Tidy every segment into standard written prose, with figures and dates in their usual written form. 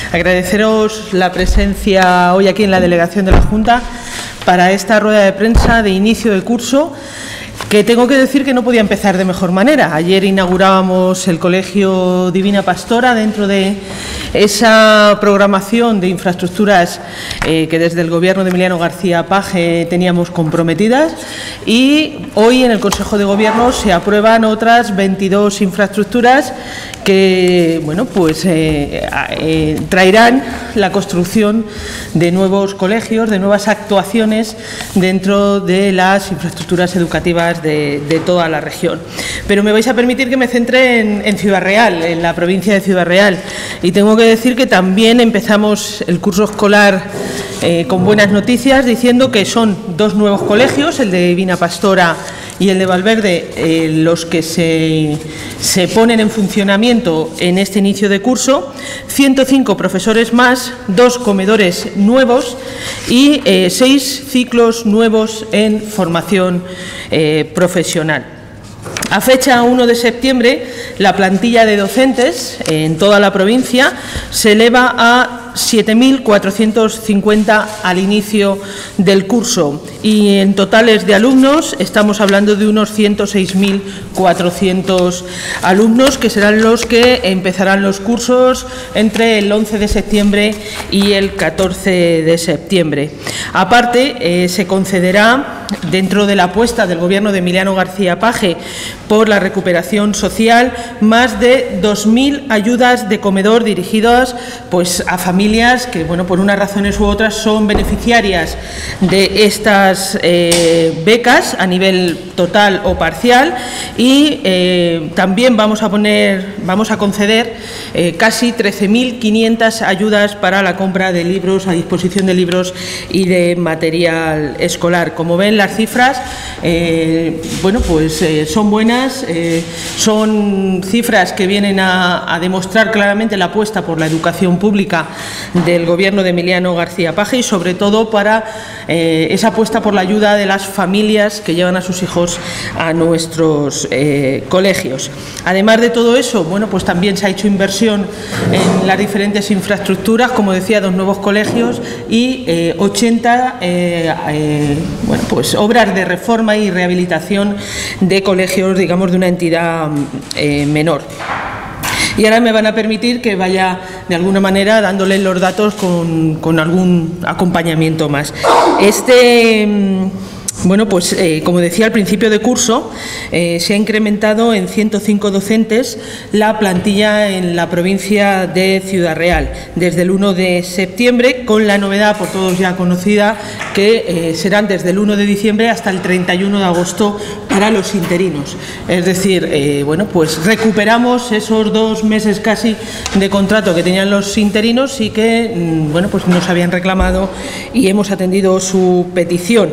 Agradeceros la presencia hoy aquí en la delegación de la Junta para esta rueda de prensa de inicio de curso, que tengo que decir que no podía empezar de mejor manera. Ayer inaugurábamos el Colegio Divina Pastora dentro de esa programación de infraestructuras que desde el Gobierno de Emiliano García Paje teníamos comprometidas, y hoy en el Consejo de Gobierno se aprueban otras 22 infraestructuras que traerán la construcción de nuevos colegios, de nuevas actuaciones dentro de las infraestructuras educativas de toda la región. Pero me vais a permitir que me centre en Ciudad Real, en la provincia de Ciudad Real, y tengo que decir que también empezamos el curso escolar con buenas noticias, diciendo que son dos nuevos colegios, el de Divina Pastora y el de Valverde, los que se ponen en funcionamiento en este inicio de curso, 105 profesores más, 2 comedores nuevos y 6 ciclos nuevos en formación profesional. A fecha 1 de septiembre, la plantilla de docentes en toda la provincia se eleva a 7.450 al inicio del curso, y en totales de alumnos estamos hablando de unos 106.400 alumnos, que serán los que empezarán los cursos entre el 11 de septiembre y el 14 de septiembre. Aparte, se concederá, dentro de la apuesta del Gobierno de Emiliano García Paje por la recuperación social, más de 2.000 ayudas de comedor dirigidas a familias que, por unas razones u otras, son beneficiarias de estas becas a nivel total o parcial, y también vamos a conceder casi 13.500 ayudas para la compra de libros, a disposición de libros y de material escolar. Como ven, las cifras son buenas, son cifras que vienen a demostrar claramente la apuesta por la educación pública del Gobierno de Emiliano García Paje, y sobre todo para esa apuesta por la ayuda de las familias que llevan a sus hijos a nuestros colegios. Además de todo eso, también se ha hecho inversión en las diferentes infraestructuras, como decía, 2 nuevos colegios y 80 obras de reforma y rehabilitación de colegios, digamos, de una entidad menor. Y ahora me van a permitir que vaya, de alguna manera, dándoles los datos con algún acompañamiento más. Como decía al principio de curso, se ha incrementado en 105 docentes la plantilla en la provincia de Ciudad Real desde el 1 de septiembre, con la novedad por todos ya conocida que serán desde el 1 de diciembre hasta el 31 de agosto para los interinos. Es decir, recuperamos esos 2 meses casi de contrato que tenían los interinos y que nos habían reclamado, y hemos atendido su petición.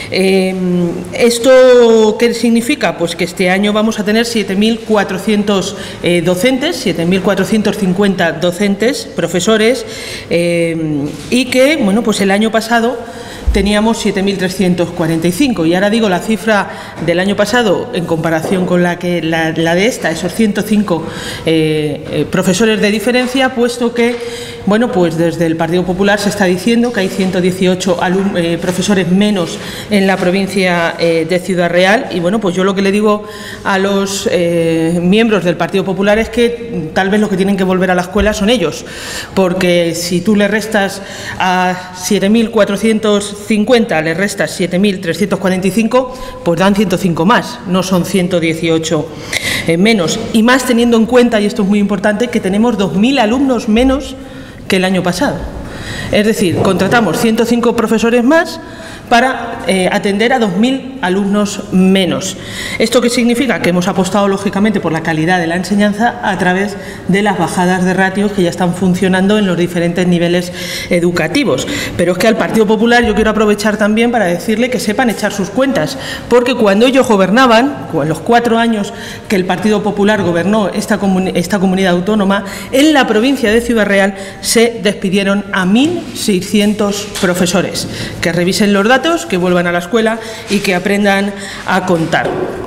¿Esto qué significa? Pues que este año vamos a tener 7.400 docentes, 7.450 docentes, profesores, y que, el año pasado teníamos 7.345, y ahora digo la cifra del año pasado en comparación con la de esta, esos 105 profesores de diferencia, puesto que desde el Partido Popular se está diciendo que hay 118 profesores menos en la provincia de Ciudad Real, y yo lo que le digo a los miembros del Partido Popular es que tal vez los que tienen que volver a la escuela son ellos, porque si tú le restas a 7.450, le restas 7.345, pues dan 105 más, no son 118 menos, y más teniendo en cuenta, y esto es muy importante, que tenemos 2.000 alumnos menos que el año pasado. Es decir, contratamos 105 profesores más para atender a 2.000 alumnos menos. ¿Esto qué significa? Que hemos apostado, lógicamente, por la calidad de la enseñanza a través de las bajadas de ratios que ya están funcionando en los diferentes niveles educativos. Pero es que al Partido Popular yo quiero aprovechar también para decirle que sepan echar sus cuentas, porque cuando ellos gobernaban, con los 4 años que el Partido Popular gobernó esta comunidad autónoma, en la provincia de Ciudad Real se despidieron a 1.600 profesores. Que revisen los datos, que vuelvan a la escuela y que aprendan a contar.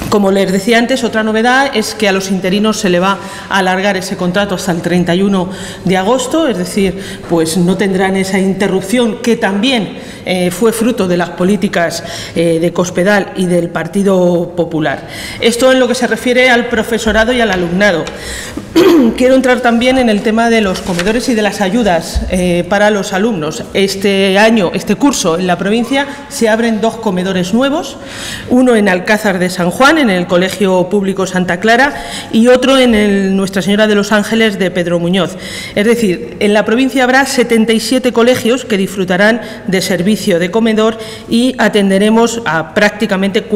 Como les decía antes, otra novedad es que a los interinos se le va a alargar ese contrato hasta el 31 de agosto, es decir, pues no tendrán esa interrupción que también fue fruto de las políticas de Cospedal y del Partido Popular. Esto en lo que se refiere al profesorado y al alumnado. Quiero entrar también en el tema de los comedores y de las ayudas para los alumnos. Este curso, en la provincia se abren 2 comedores nuevos, uno en Alcázar de San Juan, en el Colegio Público Santa Clara, y otro en el Nuestra Señora de los Ángeles de Pedro Muñoz. Es decir, en la provincia habrá 77 colegios que disfrutarán de servicio de comedor y atenderemos a prácticamente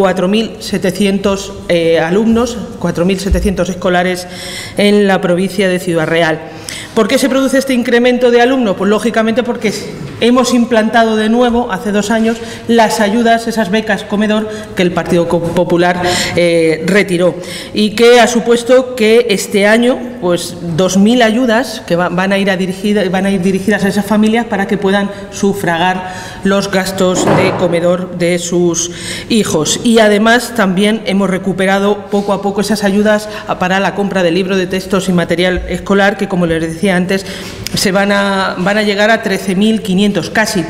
4.700 alumnos, 4.700 escolares en la provincia de Ciudad Real. ¿Por qué se produce este incremento de alumnos? Pues lógicamente porque hemos implantado de nuevo, hace 2 años, las ayudas, esas becas comedor que el Partido Popular retiró, y que ha supuesto que este año pues 2.000 ayudas que van a ir dirigidas a esas familias para que puedan sufragar los gastos de comedor de sus hijos. Y además también hemos recuperado poco a poco esas ayudas para la compra de libros de textos y material escolar, que, como les decía antes, van a llegar a 13.500, casi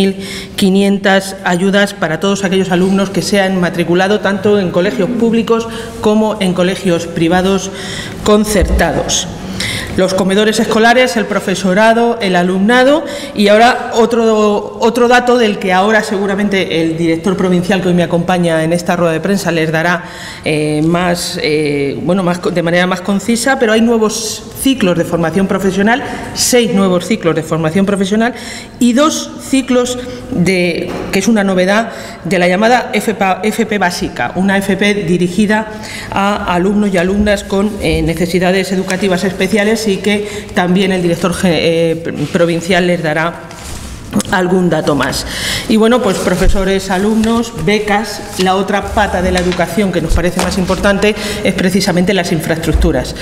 13.500 ayudas para todos aquellos alumnos que se han matriculado tanto en colegios públicos como en colegios privados concertados. Los comedores escolares, el profesorado, el alumnado, y ahora otro dato del que ahora seguramente el director provincial que hoy me acompaña en esta rueda de prensa les dará de manera más concisa, pero hay nuevos ciclos de formación profesional, 6 nuevos ciclos de formación profesional y 2 ciclos que es una novedad, de la llamada FP básica, una FP dirigida a alumnos y alumnas con necesidades educativas especiales, y que también el director provincial les dará algún dato más. Y bueno, pues profesores, alumnos, becas. La otra pata de la educación que nos parece más importante es precisamente las infraestructuras.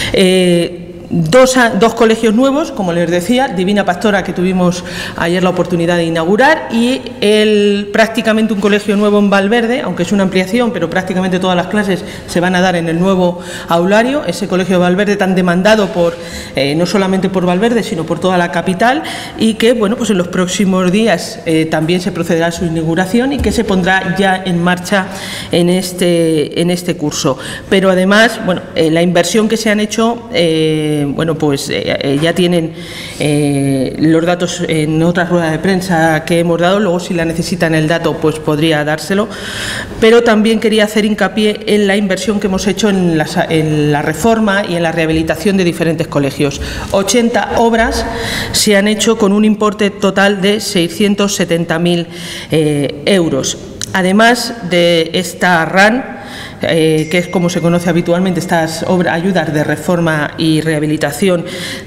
Dos colegios nuevos, como les decía, Divina Pastora, que tuvimos ayer la oportunidad de inaugurar, y prácticamente un colegio nuevo en Valverde, aunque es una ampliación, pero prácticamente todas las clases se van a dar en el nuevo aulario, ese colegio de Valverde tan demandado no solamente por Valverde, sino por toda la capital, y que, bueno, pues en los próximos días también se procederá a su inauguración y que se pondrá ya en marcha en este curso. Pero además, bueno, la inversión que se han hecho, ya tienen los datos en otra rueda de prensa que hemos dado. Luego, si la necesitan el dato, pues podría dárselo. Pero también quería hacer hincapié en la inversión que hemos hecho en la reforma y en la rehabilitación de diferentes colegios. 80 obras se han hecho con un importe total de 670.000 euros. Además de esta RAN, que es como se conoce habitualmente, estas ayudas de reforma y rehabilitación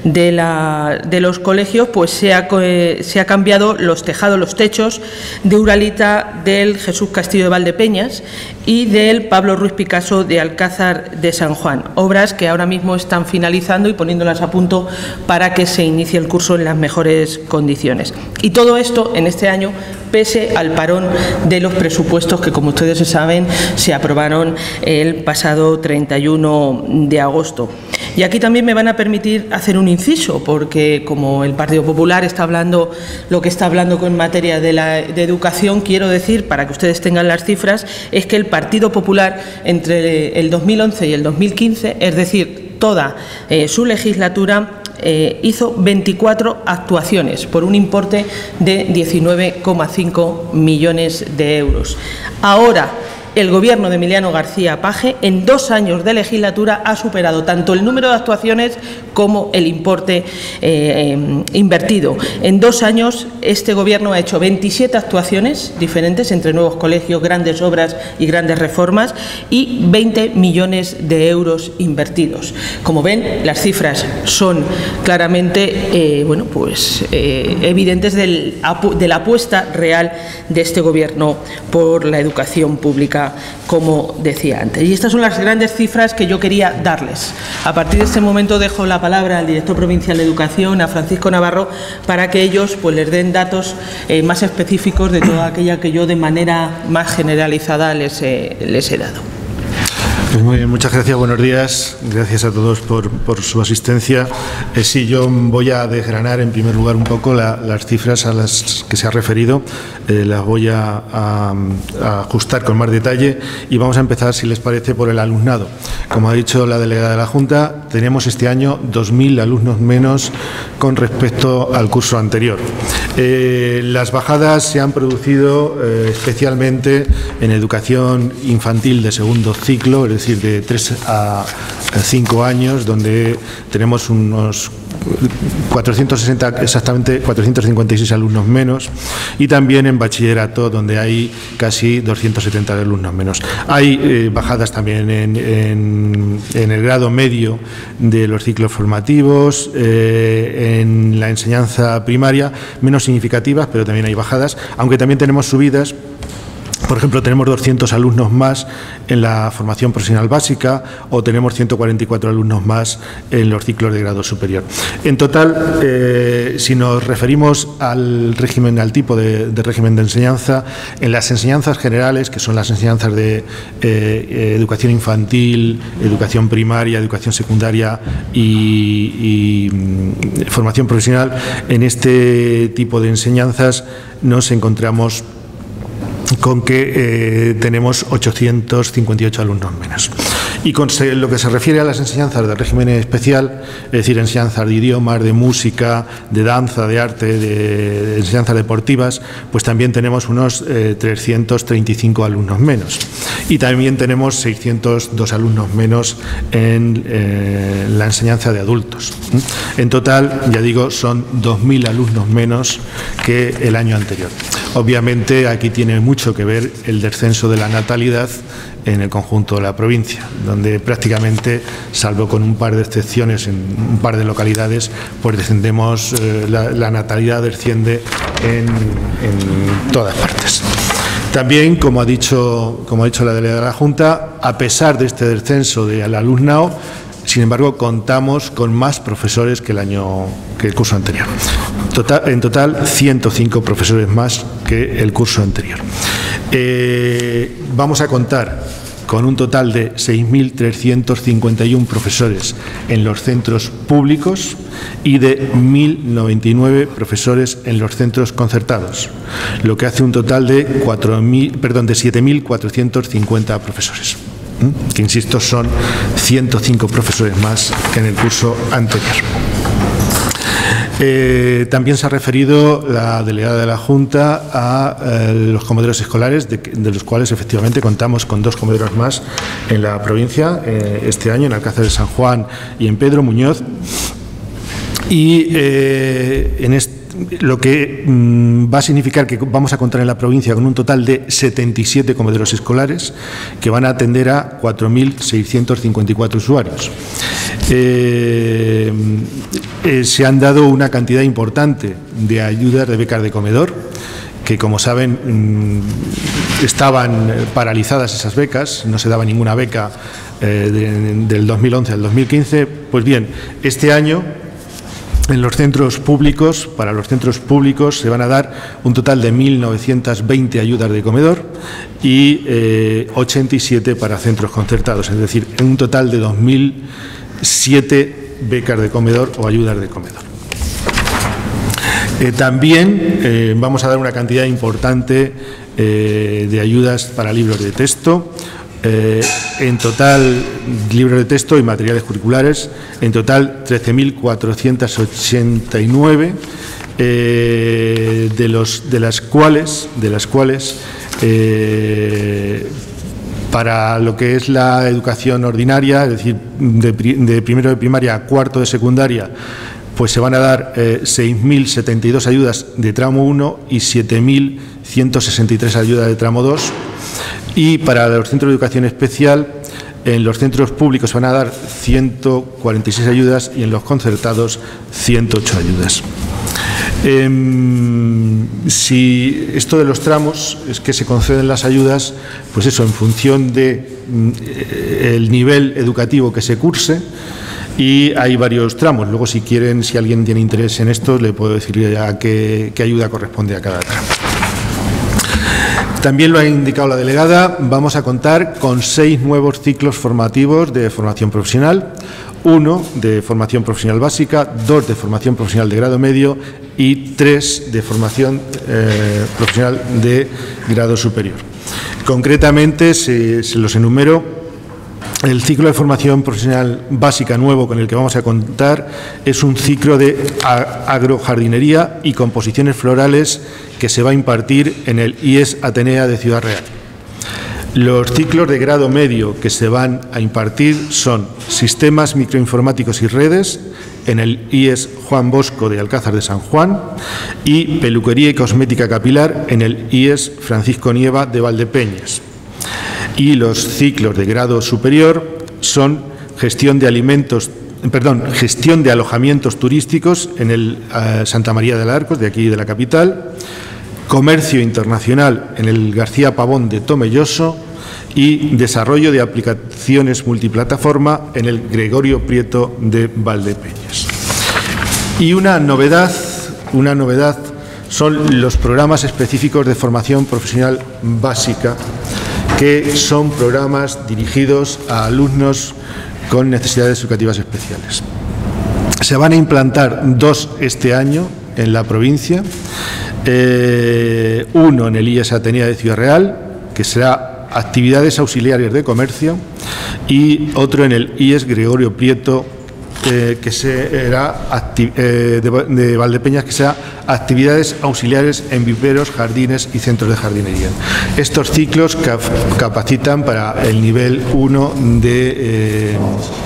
de los colegios, pues se ha cambiado los tejados, los techos de Uralita del Jesús Castillo de Valdepeñas y del Pablo Ruiz Picasso de Alcázar de San Juan, obras que ahora mismo están finalizando y poniéndolas a punto para que se inicie el curso en las mejores condiciones. Y todo esto en este año pese al parón de los presupuestos que, como ustedes saben, se aprobaron el pasado 31 de agosto. Y aquí también me van a permitir hacer un inciso, porque como el Partido Popular está hablando lo que está hablando en materia de educación, quiero decir, para que ustedes tengan las cifras, es que el Partido Popular entre el 2011 y el 2015, es decir, toda su legislatura, hizo 24 actuaciones por un importe de 19,5 millones de euros. Ahora, el Gobierno de Emiliano García Paje, en 2 años de legislatura, ha superado tanto el número de actuaciones como el importe invertido. En 2 años, este Gobierno ha hecho 27 actuaciones diferentes entre nuevos colegios, grandes obras y grandes reformas, y 20 millones de euros invertidos. Como ven, las cifras son claramente evidentes de la apuesta real de este Gobierno por la educación pública, como decía antes. Y estas son las grandes cifras que yo quería darles. A partir de este momento dejo la palabra al director provincial de Educación, a Francisco Navarro, para que ellos pues les den datos más específicos de toda aquella que yo de manera más generalizada les he dado. Pues muy bien, muchas gracias, buenos días. Gracias a todos por su asistencia. Sí, yo voy a desgranar en primer lugar un poco las cifras a las que se ha referido. Las voy a ajustar con más detalle y vamos a empezar, si les parece, por el alumnado. Como ha dicho la delegada de la Junta, tenemos este año 2.000 alumnos menos con respecto al curso anterior. Las bajadas se han producido especialmente en educación infantil de segundo ciclo, es decir, de 3 a 5 años, donde tenemos unos 460, exactamente 456 alumnos menos, y también en bachillerato, donde hay casi 270 alumnos menos. Hay bajadas también en el grado medio de los ciclos formativos, en la enseñanza primaria, menos significativas, pero también hay bajadas, aunque también tenemos subidas. Por ejemplo, tenemos 200 alumnos más en la formación profesional básica o tenemos 144 alumnos más en los ciclos de grado superior. En total, si nos referimos al régimen, al tipo de régimen de enseñanza, en las enseñanzas generales, que son las enseñanzas de educación infantil, educación primaria, educación secundaria y formación profesional, en este tipo de enseñanzas nos encontramos con que tenemos 858 alumnos menos. Y con lo que se refiere a las enseñanzas del régimen especial, es decir, enseñanzas de idiomas, de música, de danza, de arte, de enseñanzas deportivas, pues también tenemos unos 335 alumnos menos. Y también tenemos 602 alumnos menos en la enseñanza de adultos. En total, ya digo, son 2.000 alumnos menos que el año anterior. Obviamente, aquí tiene mucho que ver el descenso de la natalidad en el conjunto de la provincia, donde prácticamente, salvo con un par de excepciones en un par de localidades, pues descendemos, la natalidad desciende en todas partes. También, como ha dicho la delegada de la Junta, a pesar de este descenso del alumnado, sin embargo, contamos con más profesores que el curso anterior. En total, 105 profesores más que el curso anterior. Vamos a contar con un total de 6.351 profesores en los centros públicos y de 1.099 profesores en los centros concertados, lo que hace un total de 7.450 profesores, que, insisto, son 105 profesores más que en el curso anterior. También se ha referido la delegada de la Junta a los comedores escolares, de los cuales efectivamente contamos con 2 comedores más en la provincia este año, en Alcázar de San Juan y en Pedro Muñoz. Y lo que va a significar que vamos a contar en la provincia con un total de 77 comedores escolares que van a atender a 4.654 usuarios. Se han dado una cantidad importante de ayudas de becas de comedor, que, como saben, estaban paralizadas esas becas, no se daba ninguna beca del 2011 al 2015. Pues bien, este año, en los centros públicos, para los centros públicos se van a dar un total de 1.920 ayudas de comedor y 87 para centros concertados, es decir, un total de 2.007 becas de comedor o ayudas de comedor. También vamos a dar una cantidad importante de ayudas para libros de texto. En total, libros de texto y materiales curriculares, en total 13.489, de las cuales para lo que es la educación ordinaria, es decir, de primero de primaria a cuarto de secundaria, pues se van a dar 6.072 ayudas de tramo 1 y 7.163 ayudas de tramo 2. Y para los centros de educación especial, en los centros públicos se van a dar 146 ayudas y en los concertados 108 ayudas. Si esto de los tramos es que se conceden las ayudas, pues eso, en función de el nivel educativo que se curse, y hay varios tramos. Luego, si quieren, si alguien tiene interés en esto, le puedo decir a qué ayuda corresponde a cada tramo. También lo ha indicado la delegada, vamos a contar con 6 nuevos ciclos formativos de formación profesional, 1 de formación profesional básica, 2 de formación profesional de grado medio y 3 de formación profesional de grado superior. Concretamente, se los enumero. El ciclo de formación profesional básica nuevo con el que vamos a contar es un ciclo de agrojardinería y composiciones florales que se va a impartir en el IES Atenea de Ciudad Real. Los ciclos de grado medio que se van a impartir son sistemas microinformáticos y redes en el IES Juan Bosco de Alcázar de San Juan y peluquería y cosmética capilar en el IES Francisco Nieva de Valdepeñas. Y los ciclos de grado superior son gestión de alojamientos turísticos en el Santa María de Arcos, de aquí de la capital, comercio internacional en el García Pavón de Tomelloso y desarrollo de aplicaciones multiplataforma en el Gregorio Prieto de Valdepeñas. Y una novedad son los programas específicos de formación profesional básica, que son programas dirigidos a alumnos con necesidades educativas especiales. Se van a implantar 2 este año en la provincia, uno en el IES Atenea de Ciudad Real, que será actividades auxiliares de comercio, y otro en el IES Gregorio Prieto, que será de Valdepeñas, que sea actividades auxiliares en viveros, jardines y centros de jardinería. Estos ciclos capacitan para el nivel 1 de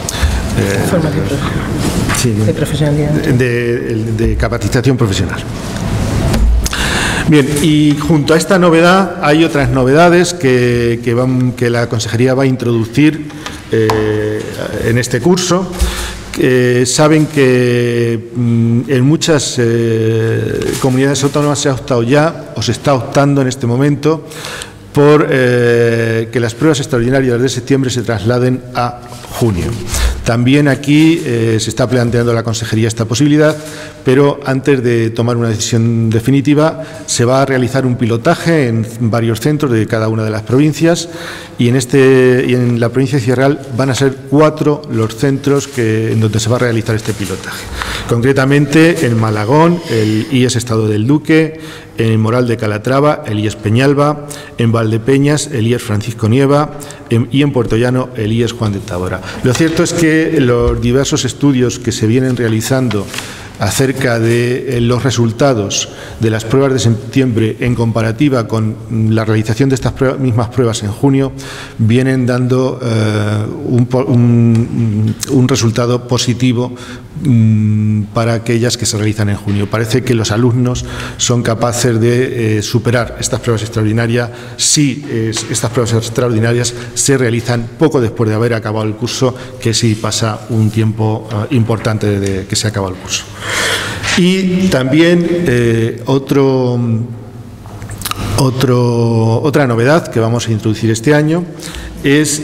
profesionalidad, de capacitación profesional. Bien, y junto a esta novedad hay otras novedades que la Consejería va a introducir en este curso. Saben que en muchas comunidades autónomas se ha optado ya, o se está optando en este momento, por que las pruebas extraordinarias de septiembre se trasladen a junio. También aquí se está planteando la Consejería esta posibilidad, pero antes de tomar una decisión definitiva se va a realizar un pilotaje en varios centros de cada una de las provincias y en la provincia de Ciudad Real van a ser 4 los centros en donde se va a realizar este pilotaje. Concretamente en Malagón, el IES Estado del Duque, en Moral de Calatrava, el IES Peñalba, en Valdepeñas, el IES Francisco Nieva y en Puerto Llano, el IES Juan de Tábora. Lo cierto es que los diversos estudios que se vienen realizando acerca de los resultados de las pruebas de septiembre en comparativa con la realización de estas mismas pruebas en junio vienen dando un resultado positivo para aquellas que se realizan en junio. Parece que los alumnos son capaces de superar estas pruebas extraordinarias si estas pruebas extraordinarias se realizan poco después de haber acabado el curso, que sí pasa un tiempo importante desde que se acaba el curso. Y también otra novedad que vamos a introducir este año es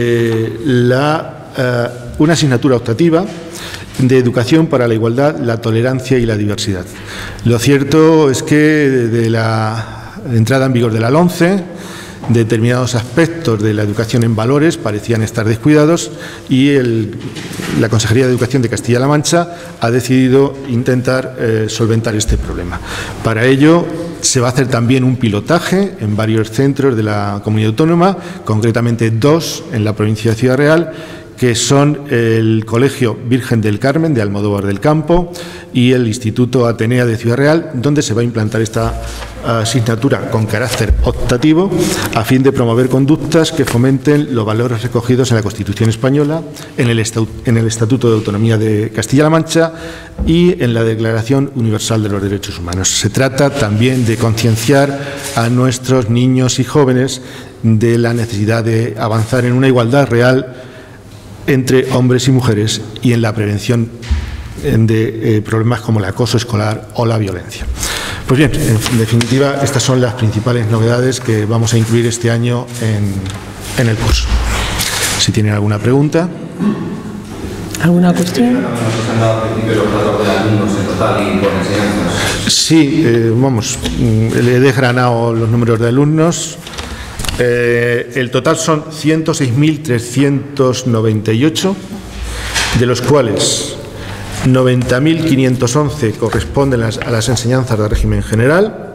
una asignatura optativa de educación para la igualdad, la tolerancia y la diversidad. Lo cierto es que desde la entrada en vigor de la LOMCE, determinados aspectos de la educación en valores parecían estar descuidados y la Consejería de Educación de Castilla-La Mancha ha decidido intentar solventar este problema. Para ello se va a hacer también un pilotaje en varios centros de la comunidad autónoma, concretamente 2 en la provincia de Ciudad Real, que son el Colegio Virgen del Carmen de Almodóvar del Campo y el Instituto Atenea de Ciudad Real, donde se va a implantar esta asignatura con carácter optativo a fin de promover conductas que fomenten los valores recogidos en la Constitución española, en el Estatuto de Autonomía de Castilla-La Mancha y en la Declaración Universal de los Derechos Humanos. Se trata también de concienciar a nuestros niños y jóvenes de la necesidad de avanzar en una igualdad real entre hombres y mujeres y en la prevención de problemas como el acoso escolar o la violencia. Pues bien, en definitiva, estas son las principales novedades que vamos a incluir este año en el curso. Si tienen alguna pregunta. ¿Alguna cuestión? Sí, vamos, le he desgranado los números de alumnos. El total son 106.398, de los cuales 90.511 corresponden a las enseñanzas de régimen general,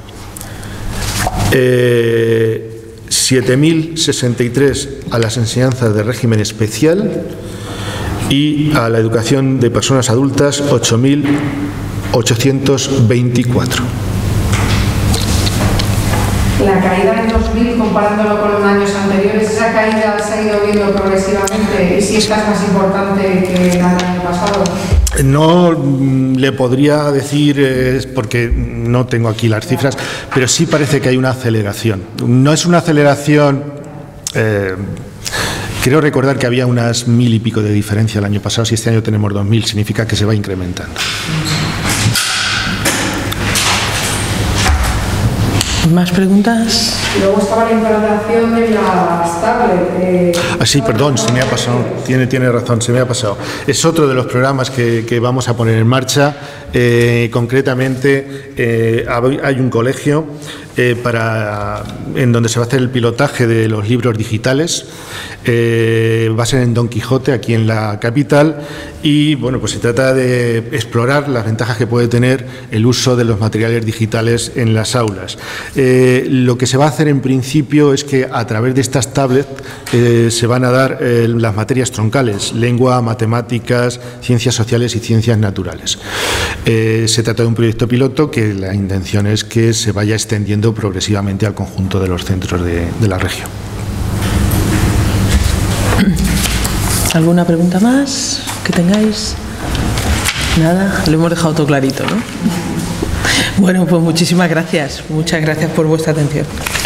7.063 a las enseñanzas de régimen especial y a la educación de personas adultas 8.824. La caída en 2000, comparándolo con los años anteriores, ¿esa caída se ha ido viendo progresivamente? ¿Y si esta es más importante que la del año pasado? No le podría decir, porque no tengo aquí las cifras, pero sí parece que hay una aceleración. No es una aceleración... creo recordar que había unas 1.000 y pico de diferencia el año pasado. Si este año tenemos 2.000, significa que se va incrementando. ¿Más preguntas? Luego estaba la implantación de las tablets. Sí, perdón, se me ha pasado. Tiene razón, se me ha pasado. Es otro de los programas que vamos a poner en marcha. Concretamente, hay un colegio en donde se va a hacer el pilotaje de los libros digitales. Va a ser en Don Quijote, aquí en la capital, y bueno, pues se trata de explorar las ventajas que puede tener el uso de los materiales digitales en las aulas. Lo que se va a hacer en principio es que a través de estas tablets se van a dar las materias troncales: lengua, matemáticas, ciencias sociales y ciencias naturales. Se trata de un proyecto piloto que la intención es que se vaya extendiendo progresivamente al conjunto de los centros de la región. ¿Alguna pregunta más que tengáis? Nada, lo hemos dejado todo clarito, ¿no? Bueno, pues muchísimas gracias. Muchas gracias por vuestra atención.